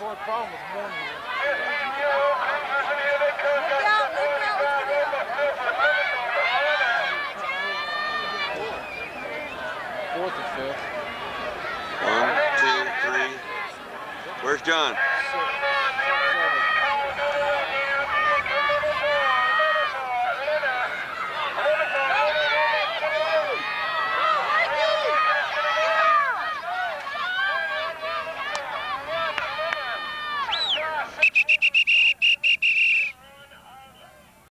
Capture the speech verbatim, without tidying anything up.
only problem with one here. Fourth or fifth. One, two, three. Where's John?